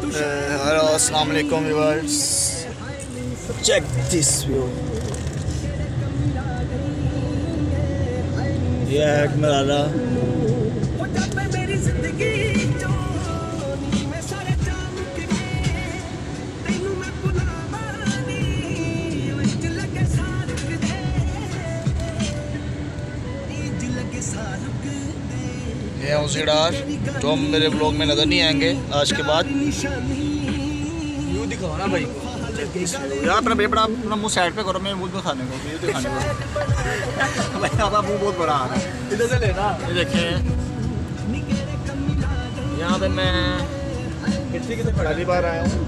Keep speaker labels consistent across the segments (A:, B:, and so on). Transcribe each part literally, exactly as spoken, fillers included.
A: Hello अस्सलाम वालेकुम viewers, check this view. ये है मलाला। ये औसीडार जो मेरे ब्लॉग में नज़र नहीं आएंगे आज के बाद। व्यू दिखाओ ना भाई यार, अपना भाई बड़ा अपना मुँह साइड पे करो, मैं मुँह दिखाने को व्यू दिखाने को भाई आपका मुँह बहुत बड़ा आ रहा है, इधर से लेना। ये देखें यहाँ पे मैं कितनी कितने पहली बार आया हूँ।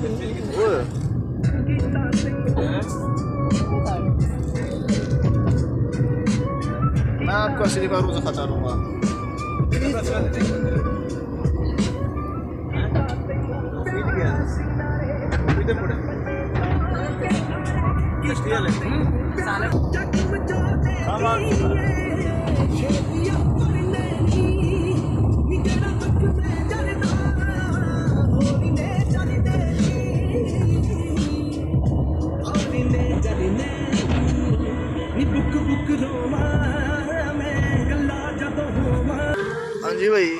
A: मैं आपको असली बार रोज़ खाता रहूँगा। हाँ जी भाई,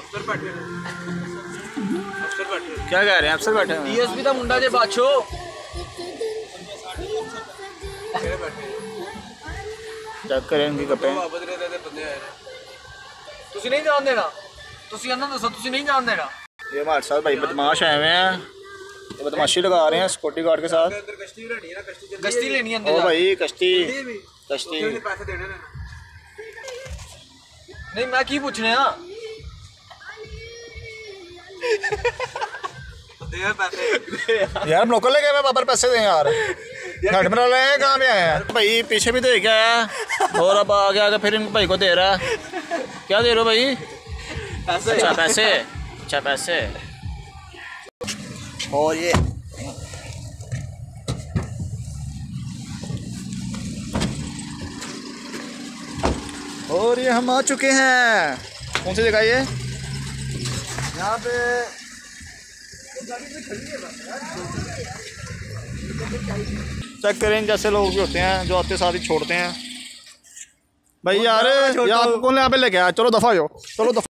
A: क्या कह रहे हैं? अफसर बैठे हैं। डीएसपी का मुंडा जे बाछो चेक करें इनकी कपड़े। तुसी नहीं जान देना, तुसी अन्ना दसो, तुसी नहीं जान देना। ये हमारे साथ भाई बदमाश आए हुए हैं, ये बदमाशी लगा रहे हैं सिक्योरिटी गार्ड के साथ। कश्ती लेनी है ओ भाई, कश्ती कश्ती नहीं, मैं की पूछने हैं यार, हम लोकल लेके मैं बाबर पैसे दें यार, घट बना रहे हैं। कहाँ पे आए हैं भाई? पीछे भी दे के आया और अब आगे आगे फिर इन भाई को दे रहा है। क्या दे रहे हो भाई? पैसे। अच्छा पैसे, अच्छा पैसे। और ये और ये हम आ चुके हैं। कौन सी जगह ये? यहाँ पे चेक करें, जैसे लोग भी होते हैं जो आते साथ ही छोड़ते हैं भाई। यार, यार कौन यहाँ पे लेके आया? चलो दफा हो, चलो दफा।